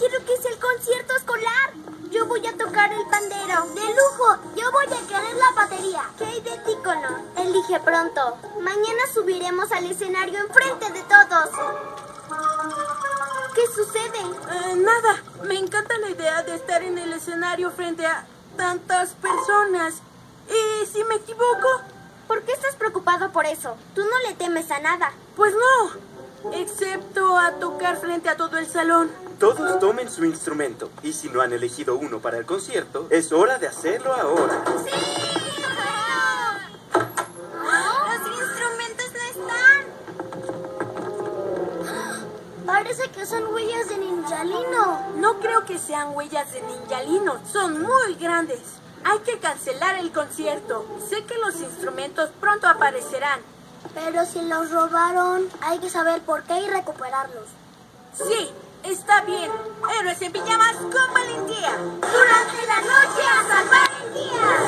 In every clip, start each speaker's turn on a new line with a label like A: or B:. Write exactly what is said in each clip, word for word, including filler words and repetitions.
A: quiero que sea el concierto escolar. Yo voy a tocar el pandero. ¡De lujo! Yo voy a querer la batería. ¿Qué hay de ti, Connor? Elige pronto. Mañana subiremos al escenario enfrente de todos. ¿Qué sucede?
B: Eh, nada. Me encanta la idea de estar en el escenario frente a tantas personas. ¿Y si me equivoco?
A: ¿Por qué estás preocupado por eso? Tú no le temes a nada.
B: Pues no. Excepto a tocar frente a todo el salón.
C: Todos tomen su instrumento. Y si no han elegido uno para el concierto, es hora de hacerlo ahora.
A: ¡Sí! ¡Los instrumentos no están! Parece que son huellas de Ninjalino.
B: No creo que sean huellas de Ninjalino. Son muy grandes. Hay que cancelar el concierto. Sé que los instrumentos pronto aparecerán.
A: Pero si los robaron, hay que saber por qué y recuperarlos.
B: Sí, está bien. Héroes en pijamas con valentía.
A: ¡Durante la noche a salvar el día!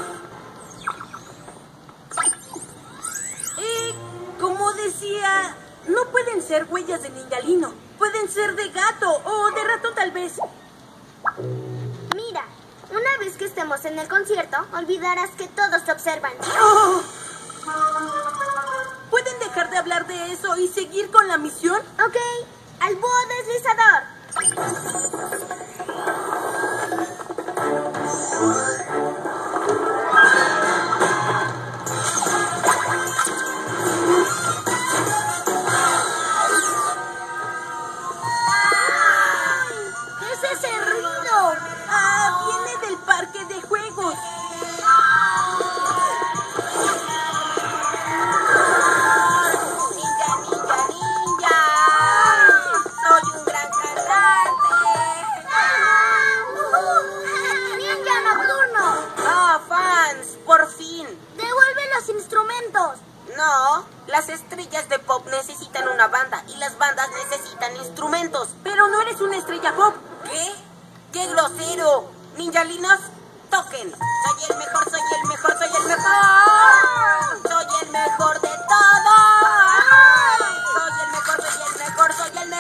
B: Y, como decía, no pueden ser huellas de Ninjalino. Pueden ser de gato o de ratón tal vez.
A: Mira, una vez que estemos en el concierto, olvidarás que todos te observan.
B: Oh. ¿Pueden dejar de hablar de eso y seguir con la misión?
A: Ok, al búho deslizador. ¿Qué es ese ruido?
B: Ah, viene del parque de juegos.
D: No, las estrellas de pop necesitan una banda y las bandas necesitan instrumentos.
B: Pero no eres una estrella pop.
D: ¿Qué? ¡Qué grosero! Ninjalinos, toquen. Soy el mejor, soy el mejor, soy el mejor. Soy el mejor de todos. Soy el mejor, soy el mejor, soy el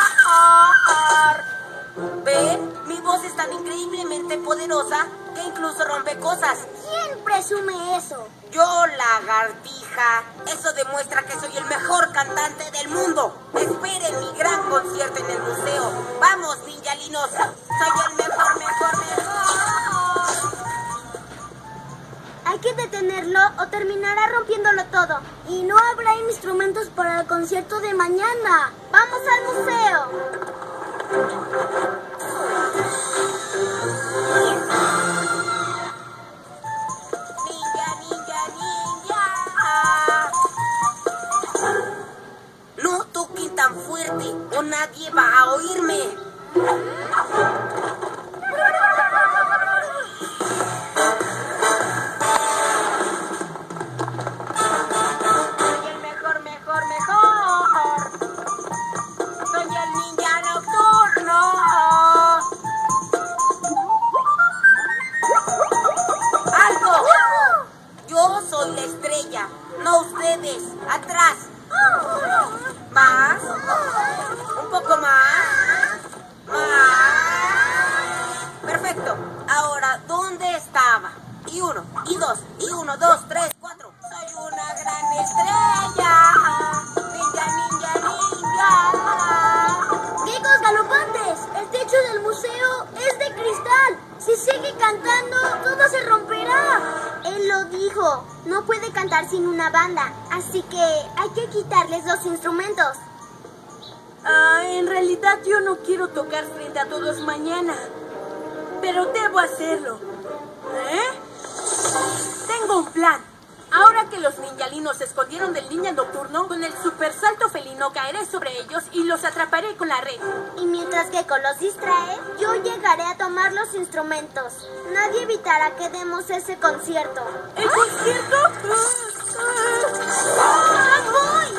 D: mejor. ¿Ven? Mi voz es tan increíblemente poderosa que incluso rompe cosas.
A: ¿Quién presume eso?
D: Yo, lagartija. Eso demuestra que soy el mejor cantante del mundo. Esperen mi gran concierto en el museo. ¡Vamos, ninjalinos! ¡Soy el mejor, mejor, mejor!
A: Hay que detenerlo o terminará rompiéndolo todo. Y no habrá instrumentos para el concierto de mañana. ¡Vamos al museo!
D: Tan fuerte o nadie va a oírme. Soy el mejor, mejor, mejor. Soy el ninja nocturno. ¡Algo! Yo soy la estrella, no ustedes. ¡Atrás! Más. Un poco más. Más. Perfecto. Ahora, ¿dónde estaba? Y uno, y dos, y uno, dos, tres, cuatro. Soy una gran estrella. Ninja, ninja, ninja.
A: ¡Gecos galopantes! El techo del museo es de cristal. Si sigue cantando, todo se romperá. Él lo dijo. No puede cantar sin una banda. Así que hay que quitarles los instrumentos.
B: Ah, en realidad yo no quiero tocar frente a todos mañana. Pero debo hacerlo. ¿Eh? Tengo un plan. Ahora que los ninjalinos se escondieron del ninja nocturno, con el super salto felino caeré sobre ellos y los atraparé con la red.
A: Y mientras Gecko los distrae, yo llegaré a tomar los instrumentos. Nadie evitará que demos ese concierto.
B: ¿El concierto?
A: ¡Ah, voy!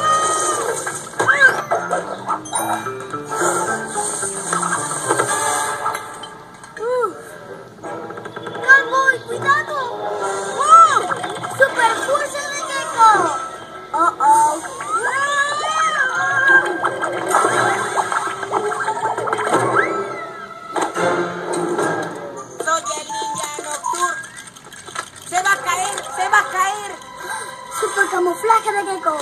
A: ¡Cowboy, cuidado! ¡Oh! ¡Super fuerza de Gecko! ¡Oh, oh! camuflaje de gecko.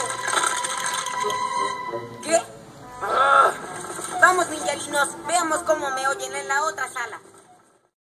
D: ¿Qué? Ah. Vamos, ninjalinos, veamos cómo me oyen en la otra sala.